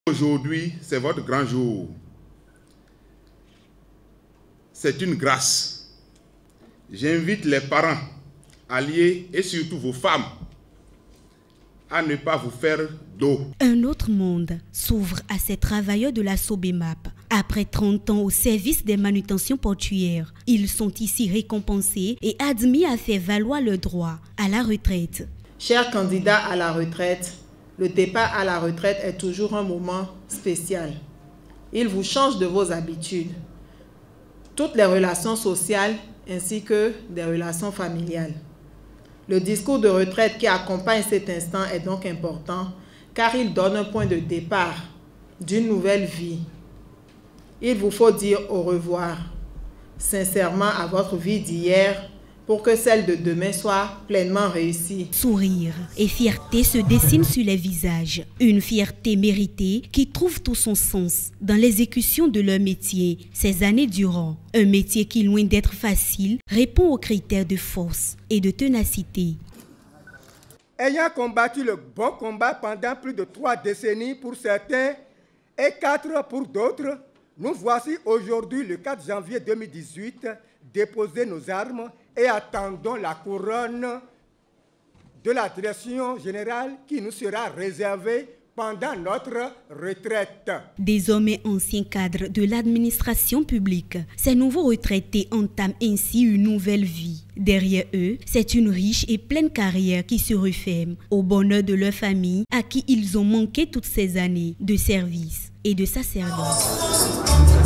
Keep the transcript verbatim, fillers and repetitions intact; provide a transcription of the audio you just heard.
Aujourd'hui, c'est votre grand jour. C'est une grâce. J'invite les parents, alliés et surtout vos femmes à ne pas vous faire d'eau. Un autre monde s'ouvre à ces travailleurs de la Sobemap. Après trente ans au service des manutentions portuaires, ils sont ici récompensés et admis à faire valoir leur droit à la retraite. Chers candidats à la retraite, le départ à la retraite est toujours un moment spécial. Il vous change de vos habitudes, toutes les relations sociales ainsi que des relations familiales. Le discours de retraite qui accompagne cet instant est donc important car il donne un point de départ d'une nouvelle vie. Il vous faut dire au revoir sincèrement à votre vie d'hier pour que celle de demain soit pleinement réussie. Sourire et fierté se dessinent sur les visages. Une fierté méritée qui trouve tout son sens dans l'exécution de leur métier ces années durant. Un métier qui, loin d'être facile, répond aux critères de force et de ténacité. Ayant combattu le bon combat pendant plus de trois décennies pour certains et quatre pour d'autres, nous voici aujourd'hui, le quatre janvier deux mille dix-huit, déposer nos armes et attendons la couronne de la direction générale qui nous sera réservée pendant notre retraite. Désormais anciens cadres de l'administration publique, ces nouveaux retraités entament ainsi une nouvelle vie. Derrière eux, c'est une riche et pleine carrière qui se referme au bonheur de leur famille à qui ils ont manqué toutes ces années de service et de sacerdoce.